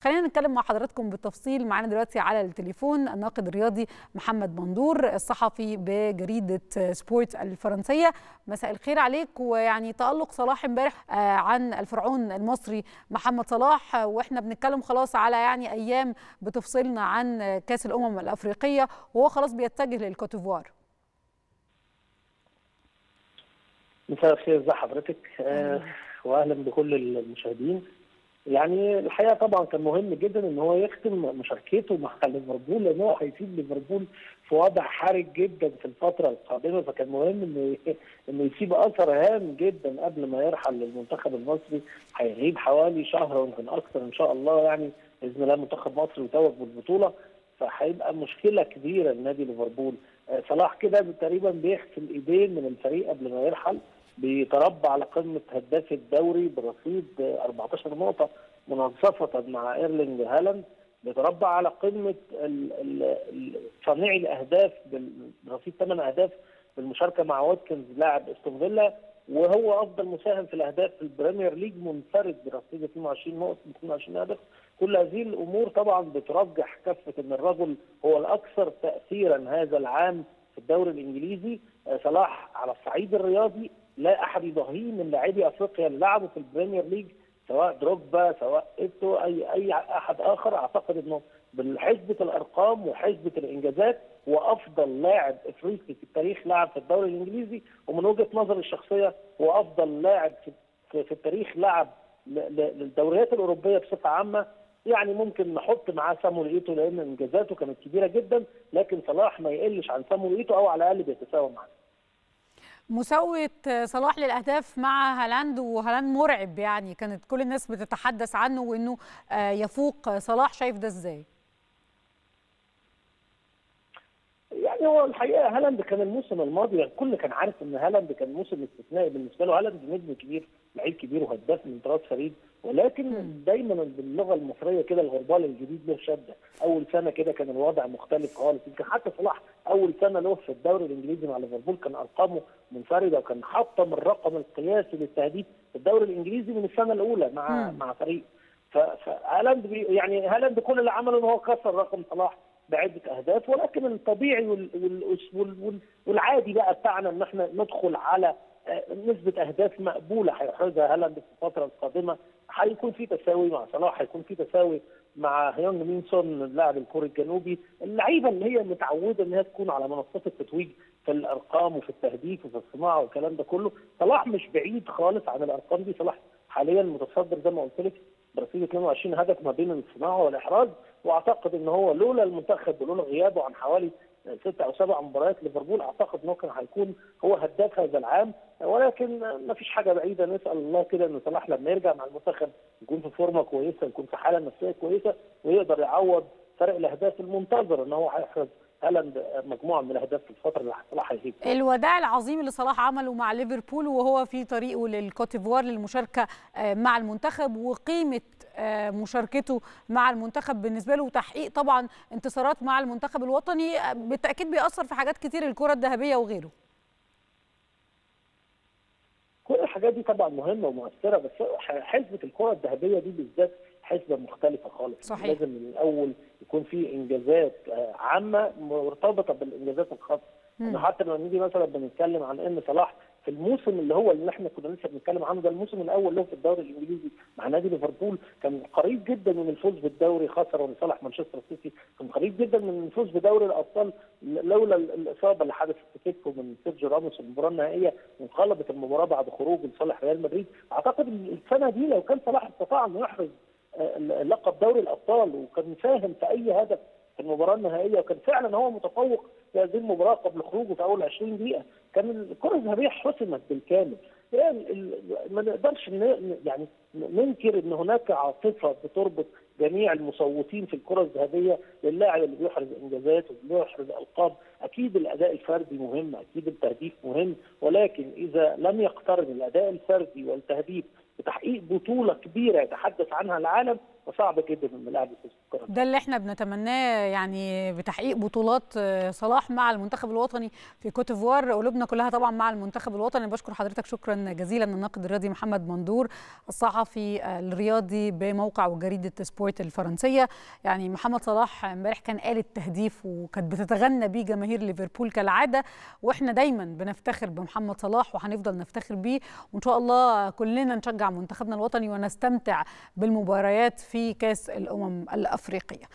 خلينا نتكلم مع حضراتكم بالتفصيل. معانا دلوقتي على التليفون الناقد الرياضي محمد مندور، الصحفي بجريدة سبورت الفرنسية. مساء الخير عليك. ويعني تألق صلاح امبارح عن الفرعون المصري محمد صلاح، واحنا بنتكلم خلاص على يعني ايام بتفصلنا عن كأس الأمم الأفريقية وهو خلاص بيتجه للكوتيفوار. مساء الخير، ازي حضرتك؟ واهلا بكل المشاهدين. يعني الحقيقه طبعا كان مهم جدا ان هو يختم مشاركته مع ليفربول، لان هو هيسيب ليفربول في وضع حرج جدا في الفتره القادمه، فكان مهم انه يسيب اثر هام جدا قبل ما يرحل للمنتخب المصري. هيغيب حوالي شهر ويمكن اكثر ان شاء الله، يعني باذن الله منتخب مصر يتوج بالبطوله، فهيبقى مشكله كبيره لنادي ليفربول. صلاح كده تقريبا بيغسل ايدين من الفريق قبل ما يرحل، بيتربع على قمه هداف الدوري برصيد 14 نقطه مناصفه مع ايرلينج هالاند، بيتربع على قمه صانعي الاهداف برصيد 8 اهداف بالمشاركه مع واتكنز لاعب استون فيلا، وهو افضل مساهم في الاهداف في البريمير ليج منفرد برصيد 22 نقطه 22 هدف. كل هذه الامور طبعا بترجح كفه ان الرجل هو الاكثر تاثيرا هذا العام في الدوري الانجليزي. صلاح على الصعيد الرياضي لا احد يضاهيه من لاعبي افريقيا اللي لعبوا في البريمير ليج، سواء دروجبا سواء ايتو اي احد اخر. اعتقد انه بحسبه الارقام وحسبه الانجازات هو افضل لاعب افريقي في التاريخ لعب في الدوري الانجليزي، ومن وجهه نظري الشخصيه هو افضل لاعب في التاريخ لعب للدوريات الاوروبيه بصفه عامه. يعني ممكن نحط معاه سامويل ايتو لان انجازاته كانت كبيره جدا، لكن صلاح ما يقلش عن سامويل ايتو او على الاقل بيتساوى معاه. مساوية صلاح للأهداف مع هالاند، وهالاند مرعب، يعني كانت كل الناس بتتحدث عنه وإنه يفوق صلاح. شايف ده إزاي؟ يعني هو الحقيقه هالاند كان الموسم الماضي الكل كان عارف ان هالاند كان موسم استثنائي بالنسبه له. هالاند نجم كبير، لعيب كبير وهداف من طراز فريد، ولكن دايما باللغه المصريه كده الغربال الجديد له شده. اول سنه كده كان الوضع مختلف خالص، يمكن حتى صلاح اول سنه له في الدوري الانجليزي مع ليفربول كان ارقامه منفرده، وكان حطم الرقم القياسي للتهديف في الدوري الانجليزي من السنه الاولى مع فريق. فهالاند يعني هالاند كل اللي عمله ان هو كسر رقم صلاح بعده اهداف، ولكن الطبيعي والعادي بقى بتاعنا ان احنا ندخل على نسبه اهداف مقبوله هيحرزها هالاند في الفتره القادمه. هيكون في تساوي مع صلاح، هيكون في تساوي مع هيونج مينسون اللاعب الكوري الجنوبي، اللعيبه اللي هي متعوده ان هي تكون على منصات التتويج في الارقام وفي التهديف وفي الصناعه والكلام ده كله. صلاح مش بعيد خالص عن الارقام دي. صلاح حاليا متصدر زي ما قلت لك برصيد 22 هدف ما بين الصناعه والاحراز، واعتقد ان هو لولا المنتخب ولولا غيابه عن حوالي 6 أو 7 مباريات ليفربول اعتقد انه كان هيكون هو هداف هذا العام. ولكن ما فيش حاجه بعيده، نسال الله كده ان صلاح لما يرجع مع المنتخب يكون في فورمه كويسه، يكون في حاله نفسيه كويسه، ويقدر يعوض فرق الاهداف المنتظر ان هو هيحرز هالاند مجموعه من الاهداف في الفتره اللي صلاح هيجيب. الوداع العظيم اللي صلاح عمله مع ليفربول وهو في طريقه للكوتيفوار للمشاركه مع المنتخب، وقيمه مشاركته مع المنتخب بالنسبه له، وتحقيق طبعا انتصارات مع المنتخب الوطني بالتاكيد بيأثر في حاجات كتير، الكره الذهبيه وغيره. كل الحاجات دي طبعا مهمه ومؤثره، بس حسبه الكره الذهبيه دي بالذات حسبه مختلفه خالص. صحيح. لازم من الاول يكون في انجازات عامه مرتبطه بالانجازات الخاصه. حتى لما نيجي مثلا بنتكلم عن ان صلاح في الموسم اللي احنا كنا لسه بنتكلم عنه ده، الموسم الاول له في الدوري الانجليزي مع نادي ليفربول، كان قريب جدا من الفوز بالدوري، خسر لصالح مانشستر سيتي. كان قريب جدا من الفوز بدوري الابطال لولا الاصابه اللي حدثت في كتفه من سيرجيو راموس في المباراه النهائيه، وانقلبت المباراه بعد خروجه لصالح ريال مدريد. اعتقد السنه دي لو كان صلاح استطاع انه يحرز لقب دوري الابطال وكان ساهم في اي هدف في المباراه النهائيه، وكان فعلا هو متفوق في هذه المباراه قبل خروجه في اول 20 دقيقه، كان الكره الذهبيه حسمت بالكامل. يعني ما نقدرش يعني ننكر ان هناك عاطفه بتربط جميع المصوتين في الكره الذهبيه للاعب اللي بيحرز انجازات وبيحرز القاب. اكيد الاداء الفردي مهم، اكيد التهديف مهم، ولكن اذا لم يقترن الاداء الفردي والتهديف بتحقيق بطوله كبيره يتحدث عنها العالم، وصعب جدا ان اللاعب يفوز بالكره. ده اللي احنا بنتمناه يعني بتحقيق بطولات صلاح مع المنتخب الوطني في كوت ديفوار. قلوبنا كلها طبعا مع المنتخب الوطني. بشكر حضرتك شكرا جزيلا الناقد الرياضي محمد مندور الصحفي الرياضي بموقع وجريده سبورت الفرنسيه. يعني محمد صلاح امبارح كان قال التهديف وكانت بتتغنى بيه جماهير ليفربول كالعاده، واحنا دايما بنفتخر بمحمد صلاح وهنفضل نفتخر بيه، وان شاء الله كلنا نشجع منتخبنا الوطني ونستمتع بالمباريات في كاس الامم الافريقيه.